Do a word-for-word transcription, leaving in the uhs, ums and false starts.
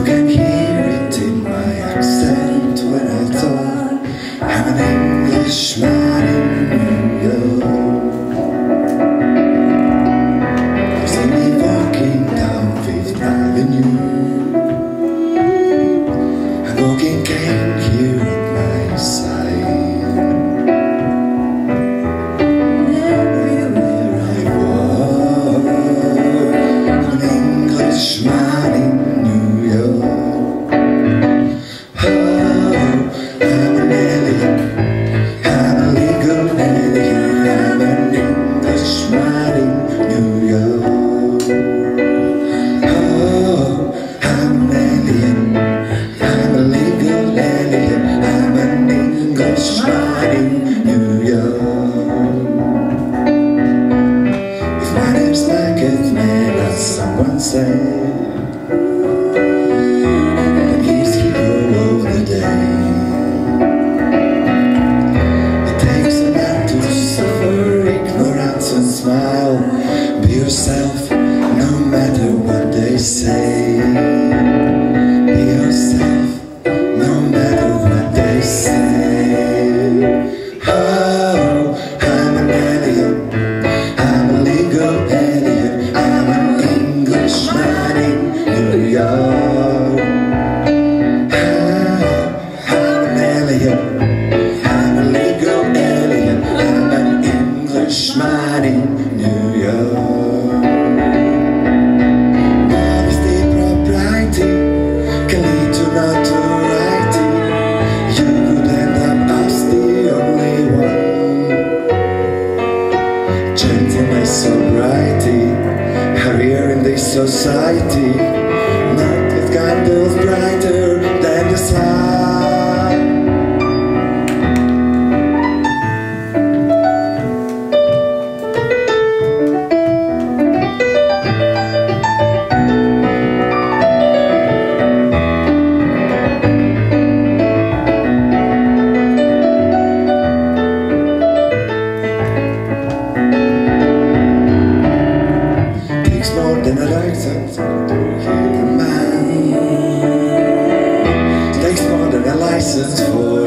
You can hear it in my accent when I talk. I'm an Englishman in New York. There's only walking down Fifth Avenue. I'm walking cane here at my side. Everywhere I walk, I'm an Englishman in New York. Oh, I'm an alien, I'm a legal alien, I'm an Englishman in New York. Oh, I'm an alien, I'm a legal alien, I'm an Englishman in New York. If my name's like it, man, as someone said, then he's hero of the day. It takes a man to suffer ignorance and smile. Be yourself, no matter what they say. Be yourself, no matter what they say. Oh, I'm an alien, I'm a legal alien, I'm an Englishman in New York. Oh, I'm an alien, I'm a legal alien, I'm an Englishman in New York. Modesty, propriety can lead to notoriety. You could end up as the only one. Gentleness, sobriety, career in this society, not with candles brighter than the sun. Takes more than a license to hear a man. Takes more than a license for